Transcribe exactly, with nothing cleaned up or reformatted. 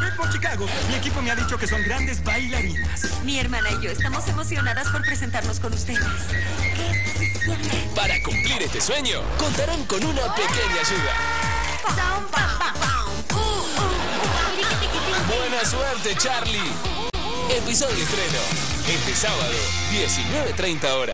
Red Bull Chicago. Mi equipo me ha dicho que son grandes bailarinas. Mi hermana y yo estamos emocionadas por presentarnos con ustedes. Para cumplir este sueño, contarán con una pequeña ayuda. Buena suerte, Charlie. Episodio estreno. Este sábado, diecinueve treinta horas.